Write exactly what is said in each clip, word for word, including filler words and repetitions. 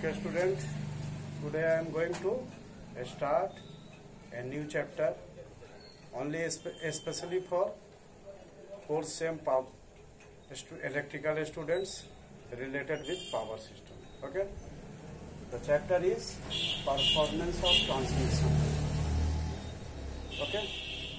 Okay, student, today I am going to start a new chapter only especially for fourth sem power electrical students related with power system. Okay, the chapter is performance of transmission. Okay,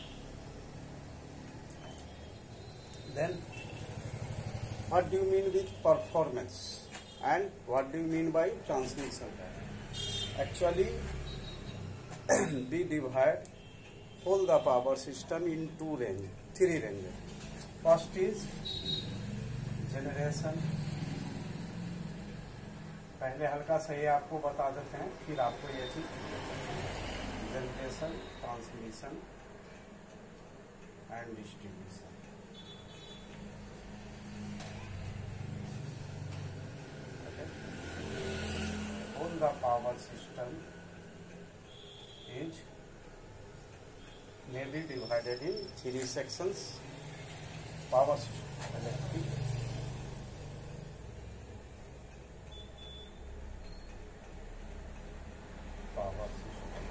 then what do you mean with performance and what do you mean by transmission? Actually, we divide all the power system in two range, three ranges. First is generation. पहले हल्का सा ये आपको बता देते हैं, फिर आपको ये चीज generation, transmission and distribution. All the power system is may be divided in three sections. Power system, electric, power system,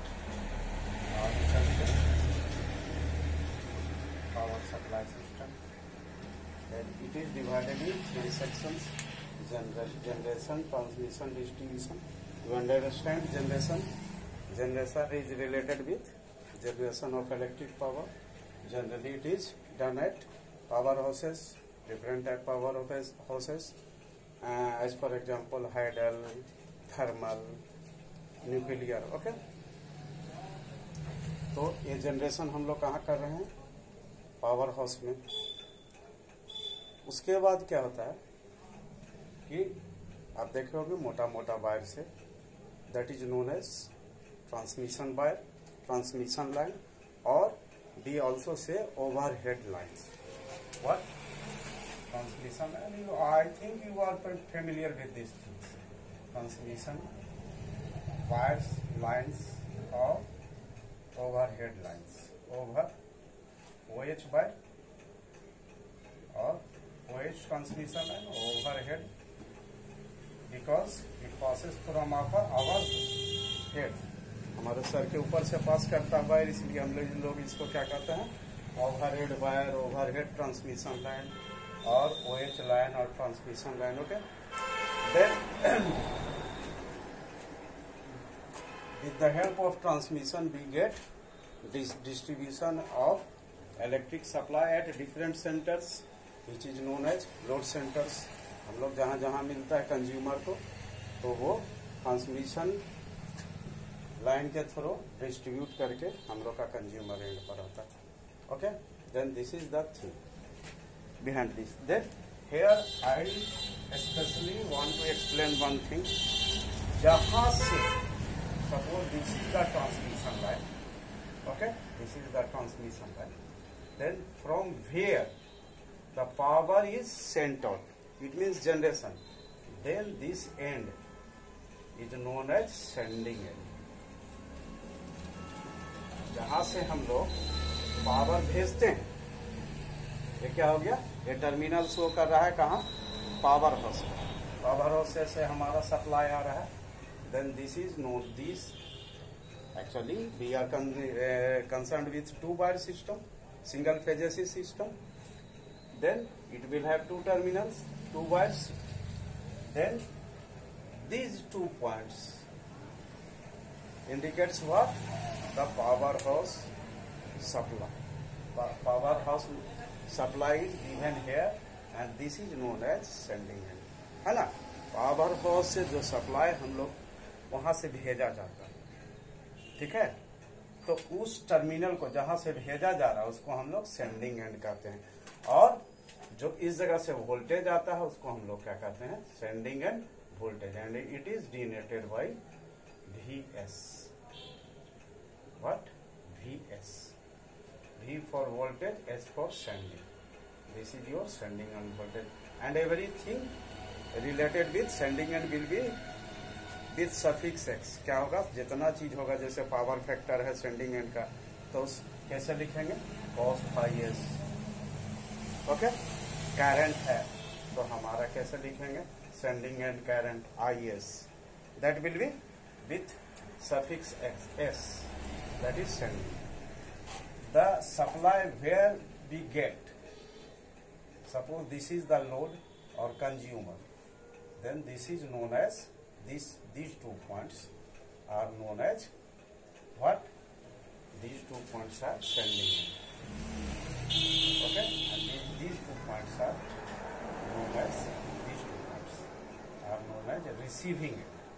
power supply system. Then it is divided in three sections: generation, transmission, distribution. You understand generation? Generation is related with generation of electric power. Generally, it is done at power houses, different type power houses, uh, as for example, hydel, thermal, nuclear. Okay. तो ये generation हम लोग कहाँ कर रहे हैं? Power house में. उसके बाद क्या होता है कि आप देखे होंगे मोटा मोटा वायर से, that is known as transmission wire, transmission line, or we also say overhead lines. What? Transmission line. You, I think you are familiar with these things. Transmission wires, lines, or overhead lines. Over O H wire or O H transmission line, overhead, because it passes from our our head, हमारे सर के ऊपर से पास करता है wire, इसलिए हम लोग लोग इसको क्या कहते हैं? Overhead wire, overhead transmission line और ओएच लाइन और transmission line. Okay, then with the help of transmission we get this distribution of electric supply at different centers, which is known as load centers. हम लोग जहाँ जहाँ मिलता है consumer को, तो वो ट्रांसमिशन लाइन के थ्रू डिस्ट्रीब्यूट करके हम लोग का कंज्यूमर एंड पर आता है. Okay, then this is the thing behind this. Then here I specially want to explain one thing. जहाँ से suppose this is the transmission line. Okay, this is the transmission line. Then from where the power is sent out, it means generation, then this end is known as sending end. जहां से हम लोग power भेजते हैं, ये क्या हो गया? ये टर्मिनल शो कर रहा है कहाँ? Power house. पावर हाउस से हमारा सप्लाई आ रहा है. Then this is note this actually we are concerned with two wire system, single phase system. Then it will have two terminals, two wires. Then these two points indicates what? The powerhouse supply. Powerhouse supply is given here, and this is known as sending end. है ना? Power house से जो supply हम लोग वहां से भेजा जाता है, ठीक है? तो उस टर्मिनल को जहां से भेजा जा रहा है उसको हम लोग सेंडिंग एंड कहते हैं, और जो इस जगह से वोल्टेज आता है उसको हम लोग क्या कहते हैं? Sending end voltage. And it is denoted by V S. What? V S. V for voltage, S for sending. This is your sending end voltage, and everything related with sending end will be with suffix x. क्या होगा? जितना चीज होगा, जैसे power factor है sending end का, तो उस कैसे लिखेंगे? cos phi s. ओके, करंट है तो हमारा कैसे लिखेंगे? Sending end current I S. that will be with suffix s, s, that is sending. The supply where we get, suppose this is the load or consumer, then this is known as, this, these two points are known as what? These two points are sending. Okay? And these, these two points are known as, these two points are known as receiving.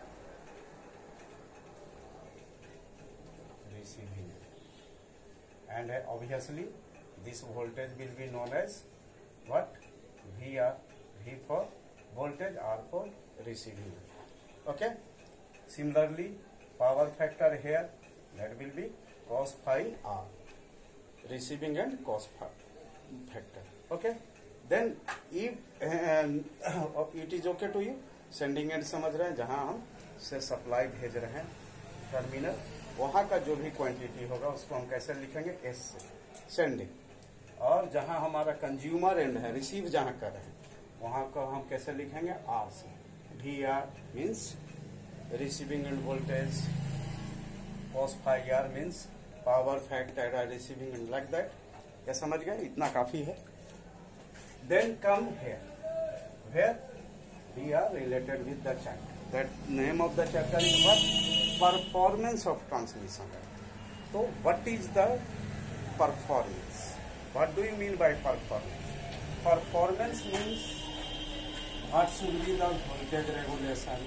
Receiving. And uh, obviously this voltage will be known as what? V R. V for voltage, R for receiving. Okay? Similarly, power factor here, that will be cos phi R. Receiving and cos phi factor. Okay? Then if uh, it is okay to you, sending end समझ रहे हैं, जहां हम से supply भेज रहे हैं terminal, वहां का जो भी क्वांटिटी होगा उसको हम कैसे लिखेंगे? एस से, सेंडिंग. और जहां हमारा कंज्यूमर एंड है, रिसीव जहां कर रहे हैं, वहां को हम कैसे लिखेंगे? आर से. V R means receiving end voltage, cos phi R means power factor R receiving end like that. क्या समझ गए? इतना काफी है. Then come here, where we are related with the chapter. That name of the chapter is what? Performance of transmission. So what is the performance? What do you mean by performance? Performance means what should be the voltage regulation.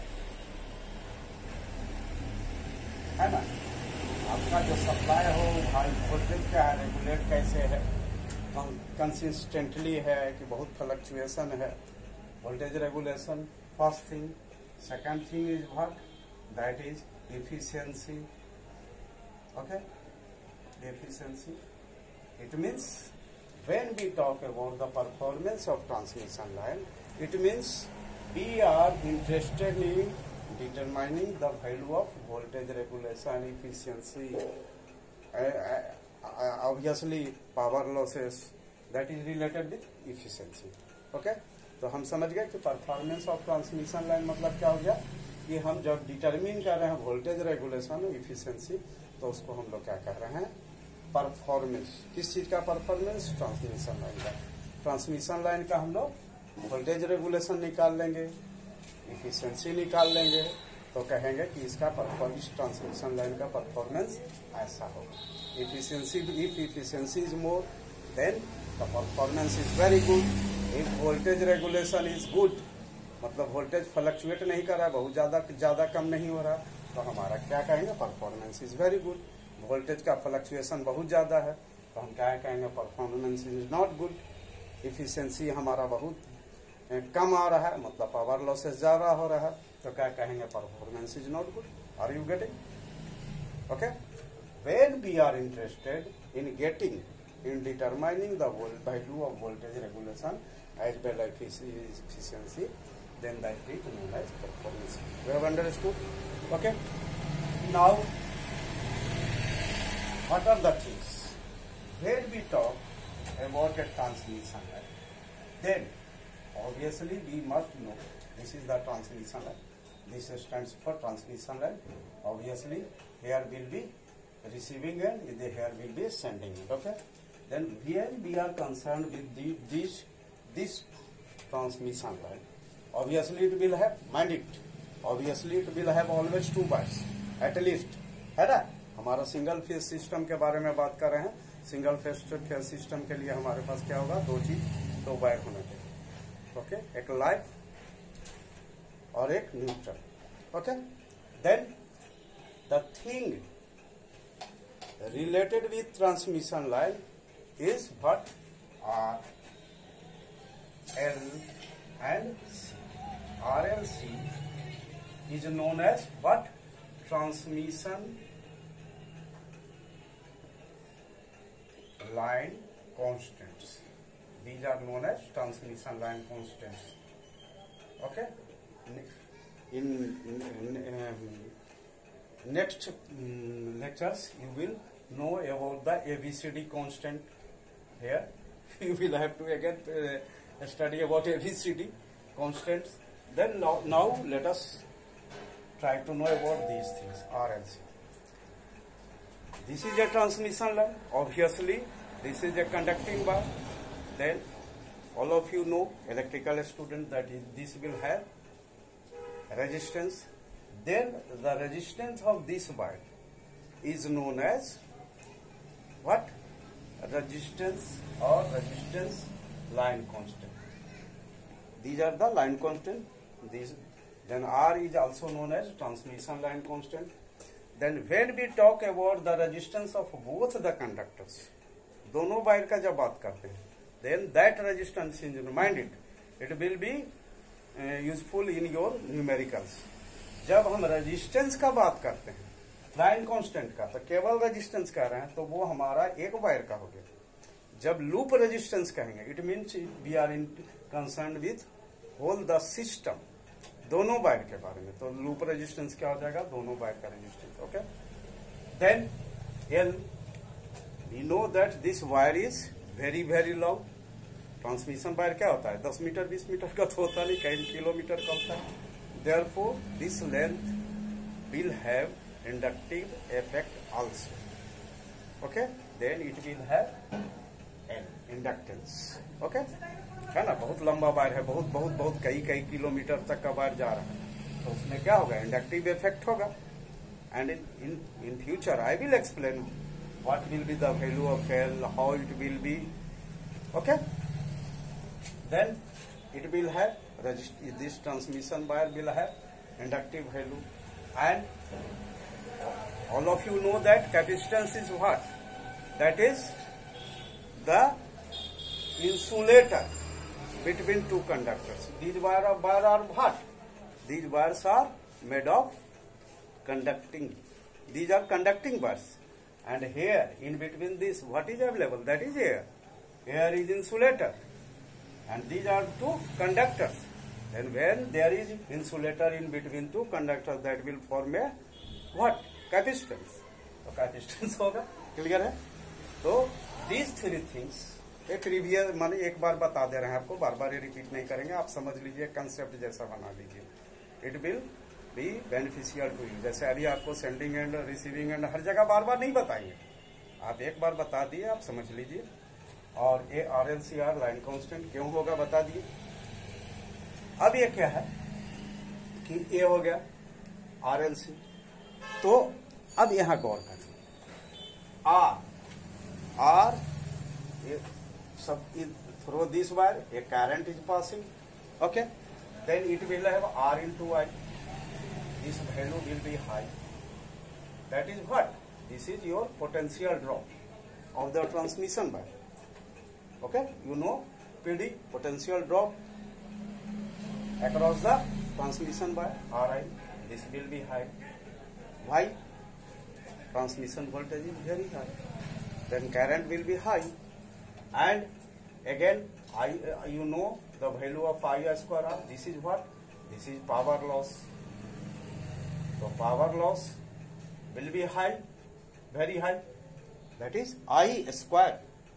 है ना? आपका जो supply हो, high voltage क्या है, regulate कैसे है, consistently है कि बहुत फ्लक्चुएशन है. Voltage regulation, first thing. Second thing is what? That is efficiency. Okay? Efficiency. It means when we talk about the performance of transmission line, it means we are interested in determining the value of voltage regulation, efficiency. Uh, uh, obviously, power losses, that is related with efficiency. Okay? तो हम समझ गए कि performance of transmission line मतलब क्या हो गया कि हम जब डिटरमिन कर रहे हैं वोल्टेज रेगुलेशन इफिशिएंसी, तो उसको हम लोग क्या कर रहे हैं? परफॉर्मेंस. किस चीज का परफॉर्मेंस? ट्रांसमिशन लाइन का. ट्रांसमिशन लाइन का हम लोग वोल्टेज रेगुलेशन निकाल लेंगे, इफिशिएंसी निकाल लेंगे, तो कहेंगे कि इसका परफॉर्मेंस, ट्रांसमिशन लाइन का परफॉर्मेंस ऐसा होगा. Efficiency, if efficiency is more, then the performance is very good. If voltage regulation is good, मतलब वोल्टेज फ्लक्चुएट नहीं कर रहा, बहुत ज्यादा ज्यादा कम नहीं हो रहा, तो हमारा क्या कहेंगे? Performance is very good. Voltage का फ्लक्चुएशन बहुत ज्यादा है, तो हम क्या कहेंगे? Performance is not good. Efficiency हमारा बहुत कम आ रहा है, मतलब पावर लॉसेस ज्यादा हो रहा है, तो क्या कहेंगे? Performance is not good. Are you getting? Okay. When we are interested in getting, in determining the value of voltage regulation as well as efficiency, then that is known as performance. You have understood? Okay. Now, what are the things? When we talk about a transmission line, then obviously we must know this is the transmission line. This stands for transmission line. Obviously, here will be receiving end, here will be sending end. Okay. Then here we are concerned with the, this this transmission line. Obviously it will have mandate. Obviously it will have always two wires at least. है ना? हमारा single phase system के बारे में बात कर रहे हैं. सिंगल फेज सिस्टम के लिए हमारे पास क्या होगा? दो चीज, दो वायर होना चाहिए. ओके. एक लाइव और एक neutral. Okay. Then the thing related with transmission line is what? R, L and C. R L C is known as what? Transmission line constants. These are known as transmission line constants. Okay. In, in, in um, next um, lectures you will know about the A B C D constant. Here you will have to again uh, study about A B C D constants. Then now, now let us try to know about these things, R L C. This is a transmission line. Obviously, this is a conducting bar. Then, all of you know, electrical student, that is, this will have resistance. Then, the resistance of this wire is known as what? Resistance or resistance line constant. These are the line constant. These, then R is also known as transmission line constant. Then when we talk about the resistance of both the conductors, दोनों wire का जब बात करते हैं, then that resistance is reminded, it will be uh, useful in your numericals. जब हम resistance का बात करते हैं, लाइन कांस्टेंट का, तो केवल रेजिस्टेंस कह रहे हैं, तो वो हमारा एक वायर का हो गया। जब लूप रेजिस्टेंस कहेंगे, it means we are in concern with whole the system, दोनों वायर के बारे में। तो लूप रेजिस्टेंस क्या हो जाएगा? दोनों वायर का resistance. Okay, then L, we know that this wire is very very long. Transmission wire क्या होता है? दस मीटर बीस मीटर का तो होता नहीं, कई किलोमीटर का होता है। Therefore this length will have inductive effect also. Okay, then it will have an inductance. Okay, है ना, बहुत लंबा वायर है, बहुत बहुत बहुत कई कई किलोमीटर तक का वायर जा रहा है, तो उसमें क्या होगा? इंडक्टिव इफेक्ट होगा। And in in future I will explain what will be the value of L, how it will be. Okay, then it will have this transmission wire will have inductive value. And all of you know that capacitance is what? That is the insulator between two conductors. These wires are, wire are what? These wires are made of conducting. These are conducting wires. And here in between this, what is available? That is air. Air is insulator. And these are two conductors. And when there is insulator in between two conductors, that will form a what? Capacitance. तो capacitance होगा, clear है? तो these three things एक review माने एक बार बता दे रहे हैं आपको, बार बार ये रिपीट नहीं करेंगे, आप समझ लीजिए, कंसेप्ट जैसा बना लीजिए। It will be beneficial to you. जैसे अभी आपको सेंडिंग एंड रिसीविंग एंड हर जगह बार बार नहीं बताएंगे, आप एक बार बता दिए, आप समझ लीजिए। और A R L C R line constant क्यों होगा बता दिए। अब ये क्या है कि ए हो गया आर एल सी। तो अब यहां गौर करें, आर आर सब through this wire a current is passing. Okay, then it will have R into I, this value will be high, that is what? This is your potential drop of the transmission wire. Okay, you know PD, potential drop across the transmission wire, R I, this will be high. Why? Transmission voltage is very high. Then current will be high. And again, I, uh, you know the value of I square R. This is what? This is power loss. So power loss will be high, very high. That is I square.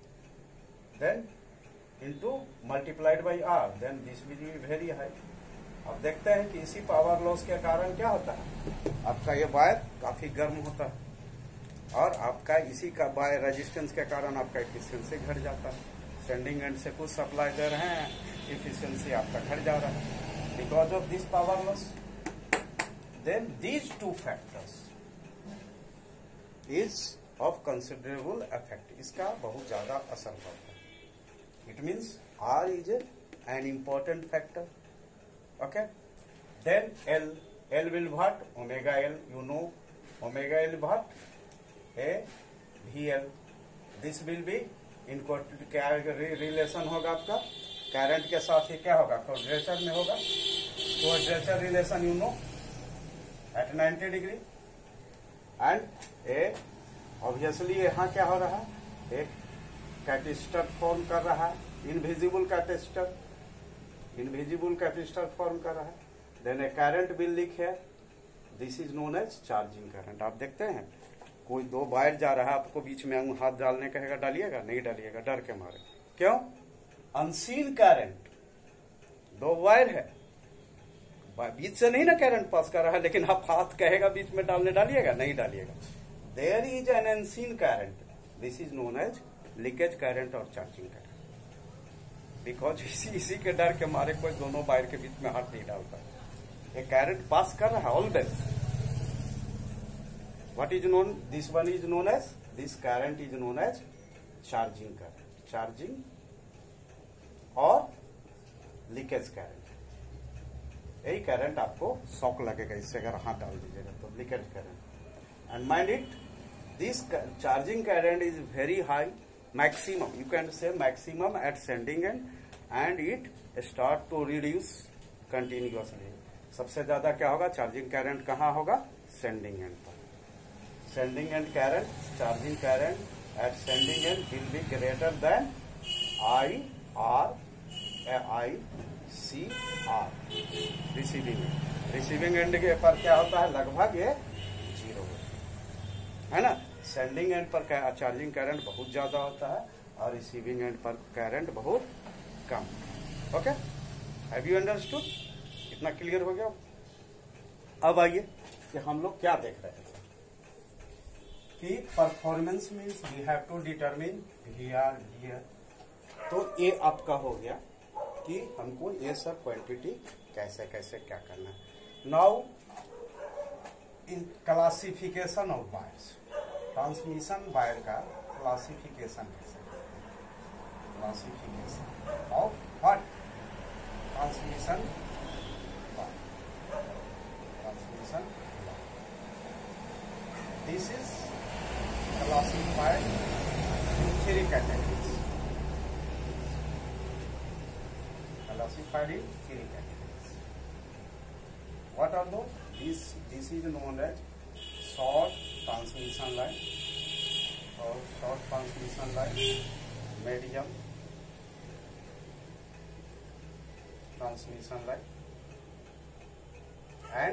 Then into multiplied by R. Then this will be very high. अब देखते हैं कि इसी power loss के कारण क्या होता है, आपका ये वायर काफी गर्म होता है, और आपका इसी का वायर रेजिस्टेंस के कारण आपका एफिशिएंसी घट जाता है। सेंडिंग एंड से कुछ सप्लाई दे रहे हैं, एफिशिएंसी आपका घट जा रहा है because of this power loss. Then these two factors is of considerable effect, इसका बहुत ज्यादा असर पड़ता है। It means R is an important factor. Okay, then L, L will what? Omega L, you know, omega L what? A V L. This will be in क्या relation होगा आपका current के साथ, ही क्या होगा? क्वाड्रेचर में होगा। Quadrature relation you know at ninety degree. And a obviously यहाँ क्या हो रहा है? एक कैपेसिटर फॉर्म कर रहा है, invisible capacitor, invisible capacitor form कर रहा है। Then a current will leak है, this is known as charging current. आप देखते हैं कोई दो वायर जा रहा है, आपको बीच में हाथ डालने कहेगा, डालिएगा नहीं डालिएगा डर के मारे। क्यों? अनसीन करंट, दो वायर है, बीच से नहीं ना करंट पास कर रहा है, लेकिन आप हाथ कहेगा बीच में डालने डालिएगा, नहीं डालिएगा। There is an unseen current, this is known as leakage current और चार्जिंग करंट। बिकॉज इसी इसी के डर के मारे कोई दोनों वायर के बीच में हाथ नहीं डालता। ये करंट पास कर रहा है always. What is known, this one is known as, this current is known as charging current, charging और लीकेज करंट। यही करंट आपको शॉक लगेगा इससे अगर हाथ डाल दीजिएगा तो, leakage current. And mind it, this charging current is very high, maximum, you can say maximum at sending end, and it start to reduce continuously। सबसे ज्यादा क्या होगा, चार्जिंग करंट कहाँ होगा, सेंडिंग एंड पर। Sending end current, charging current at sending end will be greater than I R I C R. Receiving end, receiving end के पर क्या होता है, लगभग ये जीरो है ना। सेंडिंग एंड पर चार्जिंग करंट बहुत ज्यादा होता है और रिसीविंग एंड पर करंट बहुत कम। Okay, have you understood? इतना क्लियर हो गया? अब आइए कि हम लोग क्या देख रहे हैं कि performance means we have to determine we are here. तो ये आपका हो गया कि हमको ये सब क्वांटिटी कैसे कैसे क्या करना है। Now in classification of wires, transmission wire का क्लासिफिकेशन कैसे, classification of what, transmission wire, transmission wire. This is classified in three categories, classified in three categories. What are those? This this is known as short transmission line और short transmission line, medium transmission line and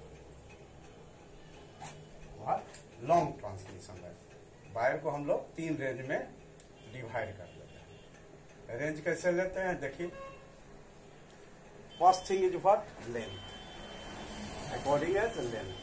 what, long transmission line. Wire को हम लोग तीन range में divide कर लेते हैं। Range कैसे लेते हैं, देखिए, first thing is what, length, according as length.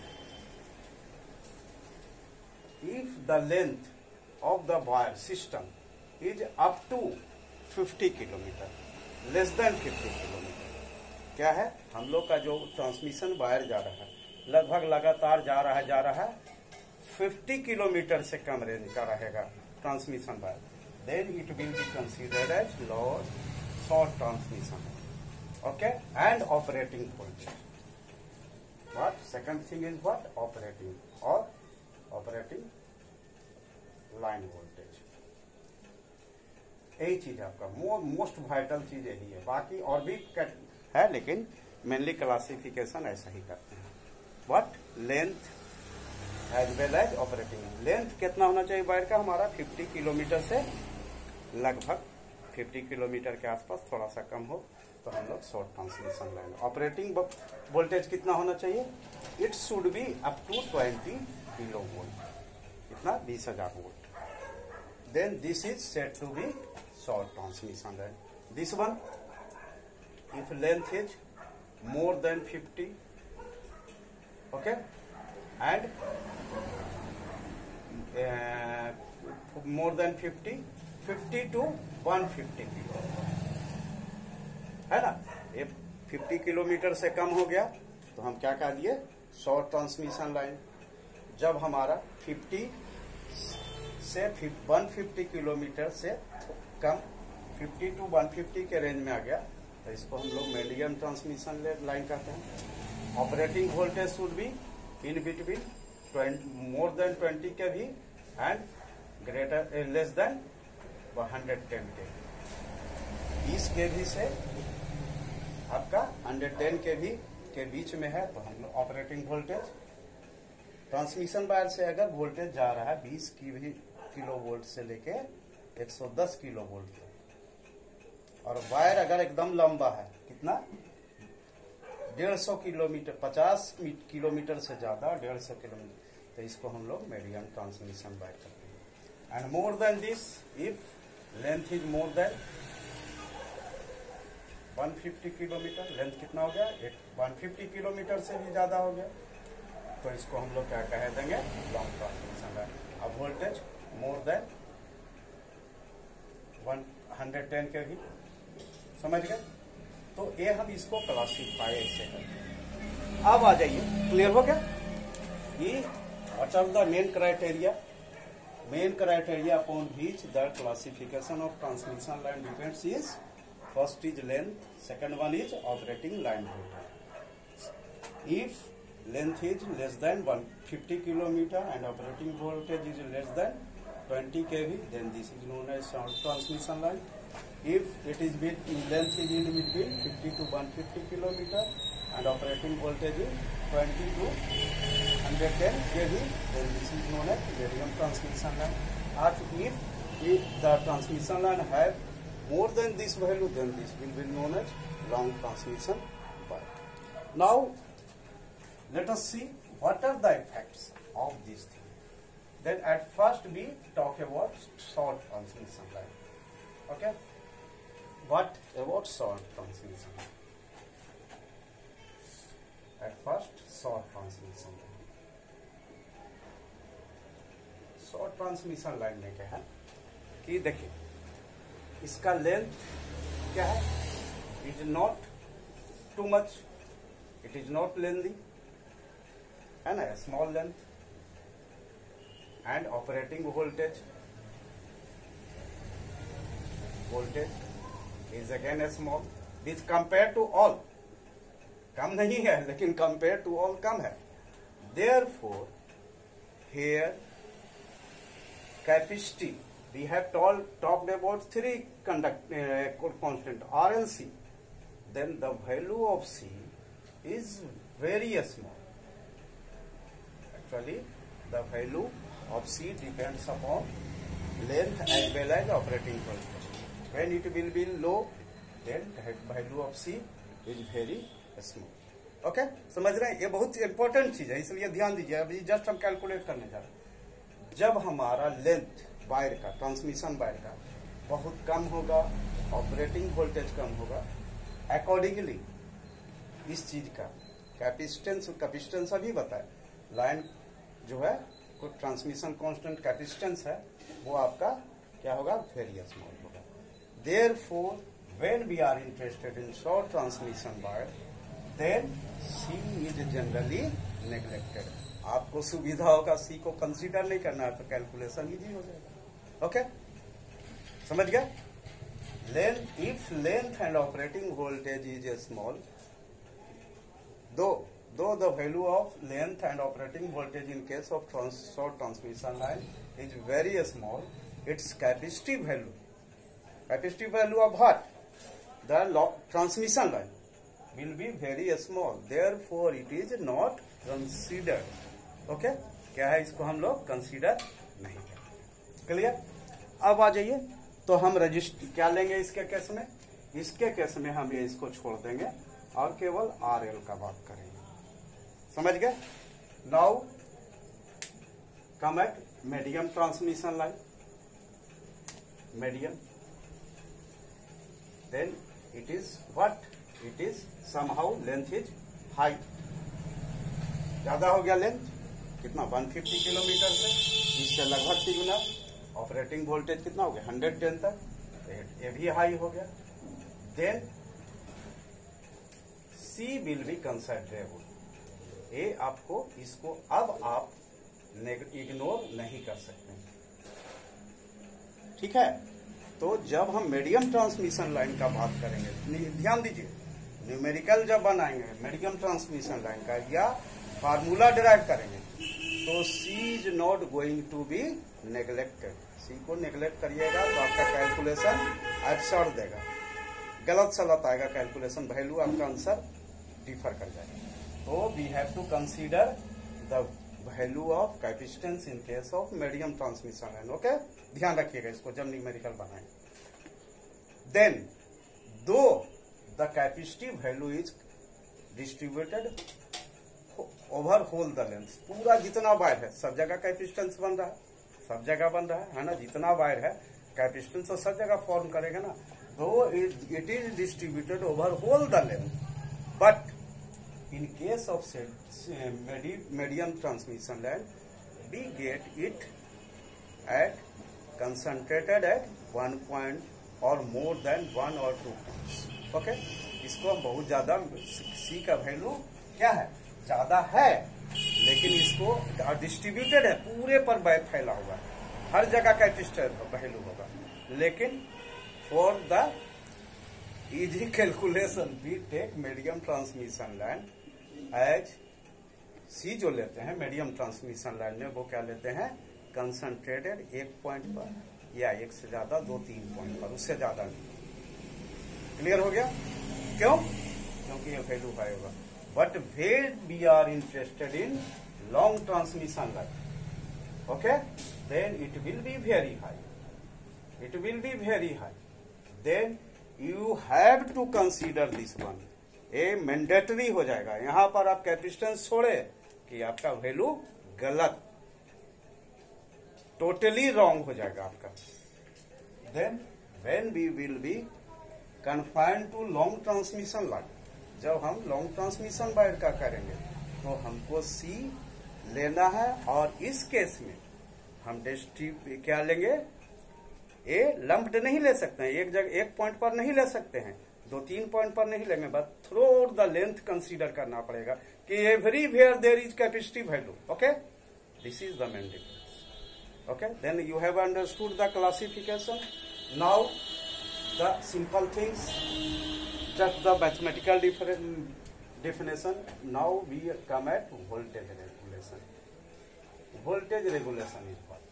If the length of the wire system is up to fifty kilometer, less than fifty kilometer, क्या है, हम लोग का जो ट्रांसमिशन वायर जा रहा है लगभग लगातार जा रहा है जा रहा है पचास किलोमीटर से कम रेंज का रहेगा transmission wire, then it will be considered as low short transmission, okay, and operating voltage. What second thing is what, operating or operating line voltage. यही चीज है आपका मोस्ट वाइटल चीज यही है। बाकी और भी है लेकिन मेनली क्लासिफिकेशन ऐसा ही करते हैं। What, length as well as operating. Length कितना होना चाहिए वायर का हमारा, पचास किलोमीटर से लगभग पचास किलोमीटर के आसपास, थोड़ा सा कम हो तो हम लोग short transmission line. Operating voltage कितना होना चाहिए, it should be up to twenty kilo volt, इतना बीस हजार volt. Then this is set to be short transmission line. This one, if length is more than fifty, okay, and more than fifty, fifty to one fifty kilo, है ना। ये पचास kilometre से कम हो गया तो हम क्या कह दिए, शॉर्ट ट्रांसमिशन लाइन। जब हमारा पचास से एक सौ पचास किलोमीटर से कम, पचास टू एक सौ पचास के रेंज में आ गया तो इसको हम लोग मीडियम ट्रांसमिशन लाइन कहते हैं। Operating voltage should be in between more than twenty K V and greater less than hundred ten K, बीस के भी से आपका हंड्रेड टेन के भी के बीच में है तो हम लोग ऑपरेटिंग वोल्टेज। ट्रांसमिशन वायर से अगर वोल्टेज जा रहा है बीस की भी किलो वोल्ट से लेके एक सौ दस किलो वोल्ट तक, और वायर अगर एकदम लंबा है, कितना, डेढ़ सौ किलोमीटर, पचास किलोमीटर से ज्यादा, डेढ़ सौ किलोमीटर, तो इसको हम लोग मीडियम ट्रांसमिशन वायर करते हैं। And more than this, if length is more than one fifty kilometre, length कितना हो गया, एक वन फिफ्टी किलोमीटर से भी ज्यादा हो गया, तो इसको हम लोग क्या कह देंगे, लॉन्ग ट्रांसमिशन लाइन। अब voltage more than one hundred ten K V, समझ गए। तो ये हम इसको क्लासीफाई ऐसे करते। अब आ जाइए, क्लियर हो गया कि what are the main criteria, main criteria upon which the classification of transmission line depends is, first is length, second one is operating line voltage. If length is less than one hundred fifty kilometer and operating voltage is less than twenty k V, then this is known as short transmission line. If it is between, length is in between fifty to one hundred fifty kilometer and operating voltage is twenty to one hundred ten k V, then this is known as medium transmission line. Or if, if the transmission line have more than this value, then this will be known as long transmission line. Now let us see what are the effects of these things. Then at first we talk about short transmission line. Okay, what about short transmission line? At first, short transmission line. Short transmission line में क्या है कि देखिए, इसका length क्या है, it is not too much, it is not lengthy, है ना, small length, and operating voltage voltage is again small, this compare to all, कम नहीं है लेकिन कंपेयर टू ऑल कम है। Therefore here capacity, we have told, talked about three conduct uh, constant R and C, then the value of C is very small. Actually the value of C depends upon length as well as operating voltage. When it will be low, then the value of C is very small. Okay okay? समझ रहे हैं, ये बहुत important चीज है, इसलिए ध्यान दीजिए। अभी जस्ट हम कैलकुलेट करने जा रहे हैं। जब हमारा लेंथ वायर का, ट्रांसमिशन वायर का बहुत कम होगा, ऑपरेटिंग वोल्टेज कम होगा, अकॉर्डिंगली इस चीज का कैपेसिटेंस, कैपेसिटेंस अभी बताए, लाइन जो है कोई ट्रांसमिशन कांस्टेंट कैपेसिटेंस है, वो आपका क्या होगा, वेरी स्मॉल होगा। Therefore when we are interested in short transmission wire, then C is generally neglected. आपको सुविधा होगा, सी को कंसीडर नहीं करना है तो कैलकुलेशन इजी हो जाएगा। ओके, समझ गया। Length, if length and operating voltage is a small, though though the value of length and operating voltage in case of short transmission line is very small, it's capacity value, capacity value of what, the transmission line will be very small, therefore it is not considered. Okay okay? क्या है, इसको हम लोग consider नहीं करते। Clear. अब आ जाइए, तो हम रजिस्टर क्या लेंगे इसके केस में, इसके केस में हम ये इसको छोड़ देंगे और केवल आर एल का बात करेंगे। समझ गए। Now come at medium transmission line, medium, then it is what, it is somehow length is high, ज्यादा हो गया लेंथ, कितना एक सौ पचास किलोमीटर से, इससे लगभग तिगुना, ऑपरेटिंग वोल्टेज कितना हो गया एक सौ दस तक, तो ये भी हाई हो गया। Then C will be considerable, ये आपको, इसको अब आप इग्नोर नहीं कर सकते, ठीक है। तो जब हम मीडियम ट्रांसमिशन लाइन का बात करेंगे, ध्यान दीजिए, न्यूमेरिकल जब बनाएंगे मीडियम ट्रांसमिशन लाइन का या फार्मूला डिराइव करेंगे, तो C is not going to be neglected. C को नेग्लेक्ट करिएगा तो आपका कैलकुलेशन एब्सर्ड देगा, गलत सलत आएगा कैलकुलेशन, वैल्यू आपका आंसर डिफर कर जाएगा। तो we have to consider the value of capacitance in case of medium transmission line. Okay, ध्यान रखिएगा इसको जब न्यूमेरिकल बनाएंगे। Then though the capacity value is distributed over whole the length, पूरा जितना वायर है सब जगह कैपेसिटेंस बन रहा है, सब जगह बन रहा है है ना, जितना वायर है कैपेसिटेंस तो सब जगह फॉर्म करेगा ना, though it, it is distributed over whole the length, but in case of uh, medi medium transmission line, we get it at concentrated at one point or more than one or two points. Okay, इसको हम बहुत ज्यादा सी का value क्या है, ज्यादा है, लेकिन इसको डिस्ट्रीब्यूटेड है, पूरे पर फैला हुआ है, हर जगह कैपेसिटर वैल्यू होगा, लेकिन for the easy calculation we take medium transmission line as C जो लेते हैं मीडियम ट्रांसमिशन लाइन में, वो क्या लेते हैं, कंसंट्रेटेड एक पॉइंट पर या एक से ज्यादा दो तीन पॉइंट पर, उससे ज्यादा नहीं। क्लियर हो गया? क्यों? क्योंकि ये वैल्यू हाई होगा। But where we are interested in long transmission line, okay, then it will be very high, it will be very high, then you have to consider this one, ये mandatory हो जाएगा। यहां पर आप capacitance छोड़े कि आपका वैल्यू गलत, टोटली रॉन्ग हो जाएगा आपका। Then when we will be confined to long transmission line, जब हम लॉन्ग ट्रांसमिशन वायर का करेंगे तो हमको सी लेना है, और इस केस में हम डिस्ट्रीब्यूट क्या लेंगे, ए लंप्ड नहीं ले सकते हैं, एक जगह एक पॉइंट पर नहीं ले सकते हैं, दो तीन पॉइंट पर नहीं लेंगे, बस throughout the length consider करना पड़ेगा कि everywhere there is capacity value. Okay, this is the main difference. Okay, then you have understood the classification. Now the simple things, just the mathematical definition. Now we come at voltage regulation. Voltage regulation is what?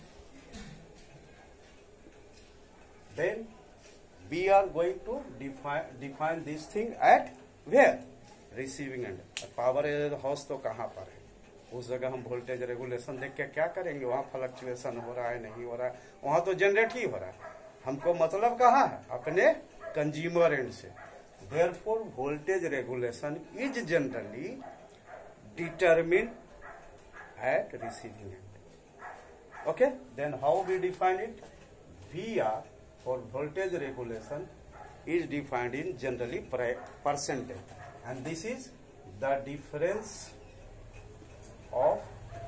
Then we are going to define define this thing at where? Receiving end. Power house तो कहाँ पर है, उस जगह हम voltage regulation देख के क्या करेंगे, वहां फ्लक्चुएशन हो रहा है नहीं हो रहा है, वहां तो जनरेट ही हो रहा है, हमको मतलब कहाँ है, अपने कंज्यूमर एंड से। Therefore voltage regulation is generally determine at receiving end. Okay, then how we define it, we are for voltage regulation is defined in generally percentage, and this is the difference of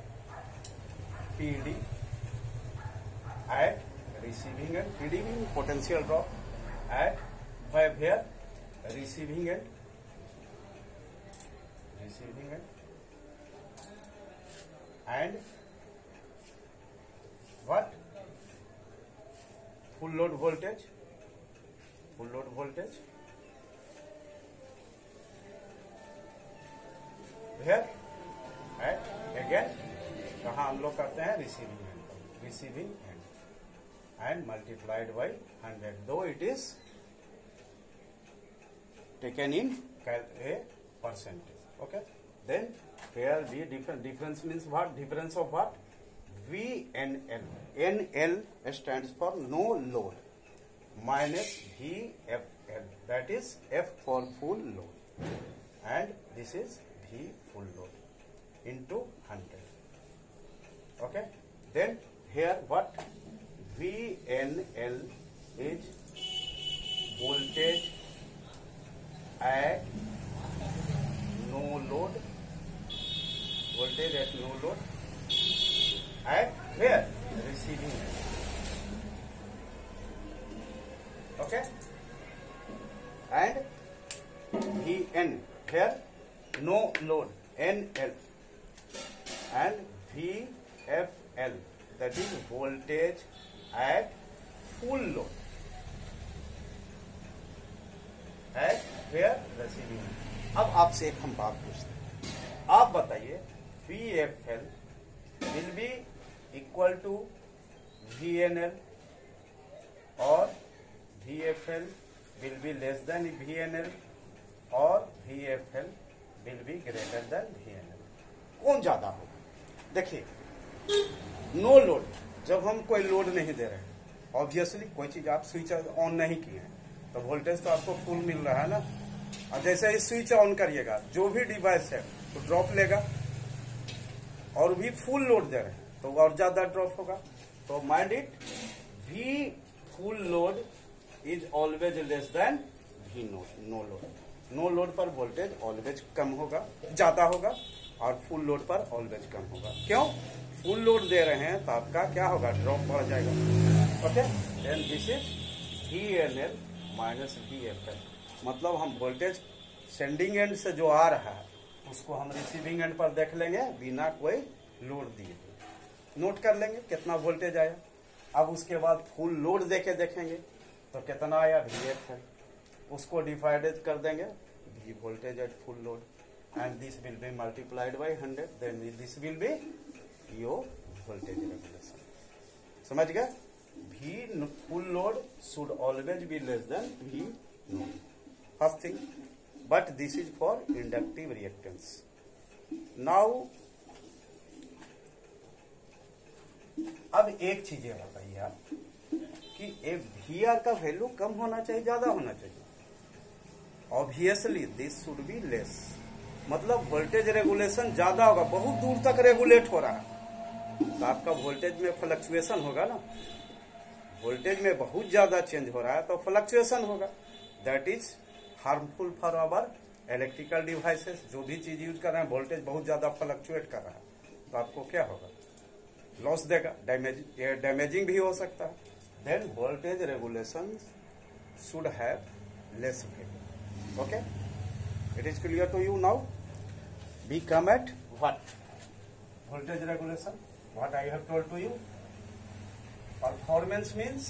P D at receiving end, P D means potential drop at by where, receiving end, receiving end, and what, full load voltage, full load voltage where at again कहा हम लोग करते हैं, receiving end, receiving end end multiplied by hundred, though it is taken in a percentage. Okay, then where we different, difference means what, difference of what, V N L, N L stands for no load minus V F L, that is F for full load, and this is V full load into one hundred. Okay, then here what, V N L is voltage at no load, voltage at no load at where, receiving end. Okay, and V N here no load, N L, and V F L, that is voltage at full load at where, receiving end. अब आपसे एक हम बात पूछते हैं, आप बताइए V F L will be equal to V N L और V F L will be less than V N L और V F L will be greater than V N L, कौन ज्यादा होगा? देखिए, नो लोड, जब हम कोई load नहीं दे रहे, ऑब्वियसली कोई चीज आप स्विच ऑन नहीं किए हैं तो वोल्टेज तो आपको फुल मिल रहा है ना, और जैसे ही स्विच ऑन करिएगा जो भी डिवाइस है तो ड्रॉप लेगा, और भी फुल लोड दे रहे हैं तो और ज्यादा ड्रॉप होगा। तो mind it, V full load is always less than V no no load. No load पर वोल्टेज ऑलवेज कम होगा, ज्यादा होगा, और फुल लोड पर ऑलवेज कम होगा। क्यों? फुल लोड दे रहे हैं तो आपका क्या होगा, ड्रॉप बढ़ जाएगा। Okay, then this is V N L minus V F L. मतलब हम वोल्टेज सेंडिंग एंड से जो आ रहा है उसको हम रिसीविंग एंड पर देख लेंगे बिना कोई लोड दिए, नोट कर लेंगे कितना वोल्टेज आया। अब उसके बाद फुल लोड देके देखेंगे तो कितना आया, वी एफ एल। उसको डिवाइडेड कर देंगे V voltage at full load, and this will be multiplied by one hundred, then this will be your voltage regulation. समझ गए? V full load should always be less than V no. First thing, but this is for inductive reactance. Now, अब एक चीज ये बताइए आप कि V R का वैल्यू कम होना चाहिए, ज्यादा होना चाहिए? Obviously, this should be less. मतलब वोल्टेज रेगुलेशन ज्यादा होगा, बहुत दूर तक रेगुलेट हो रहा है तो आपका वोल्टेज में फ्लक्चुएशन होगा ना। वोल्टेज में बहुत ज्यादा चेंज हो रहा है तो फ्लक्चुएशन होगा। That is harmful for our electrical devices. जो भी चीज यूज कर रहे हैं, वोल्टेज बहुत ज्यादा फ्लक्चुएट कर रहा है तो आपको क्या होगा, लॉस देगा, डैमेज डैमेजिंग भी हो सकता है। Then voltage regulation should have less value. Okay, it is clear to you now? We come at what? Voltage regulation. What I have told to you? Performance means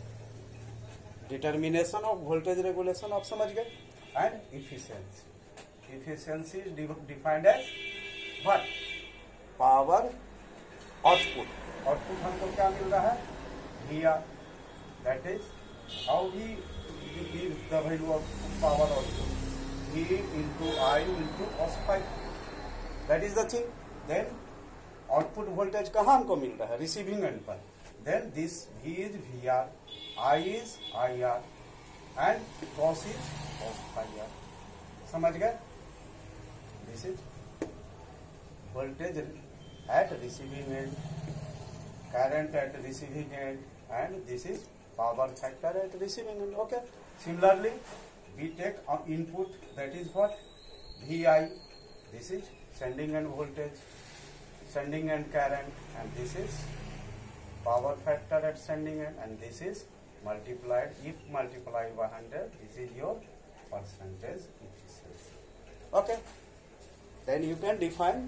determination of voltage regulation. आप समझ गए? And efficiency. Efficiency is defined as what? Power output. Output हमको क्या मिल रहा है? V R. That is how we give the value of power output. V into I into cos phi. That is the thing. Then output voltage कहाँ हमको मिल रहा है, receiving end पर। Then this V is V R, I is I R, and cos is cos phi R. समझ गए? This is voltage at receiving end, current at receiving end, and this is power factor at receiving end. Okay. Similarly, we take our input, that is what, V I. This is sending end voltage, sending end current, and this is power factor at sending end, and this is multiplied, if multiplied by one hundred, this is your percentage efficiency. Okay, then you can define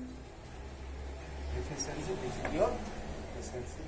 efficiency. This is your efficiency.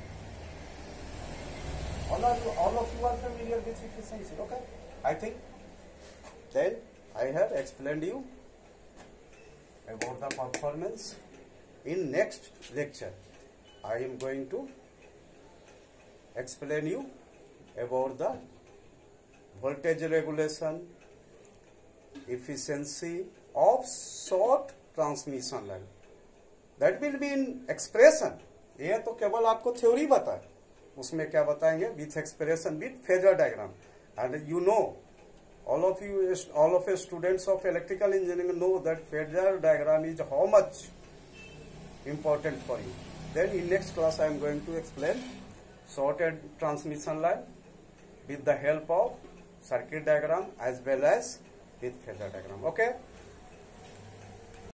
All of you, all of you are familiar with efficiency. Okay, I think. Then I have explained you about the performance. In next lecture, I am going to explain you about the voltage regulation, efficiency of short transmission line. That will be in expression. ये तो केवल आपको theory बताए, उसमें क्या बताएंगे, with expression, with phasor diagram. And you know, all of you, all of you students of electrical engineering know that phasor diagram is how much important for you. Then in next class I am going to explain shorted transmission line with the help of circuit diagram as well as with phasor diagram. Okay.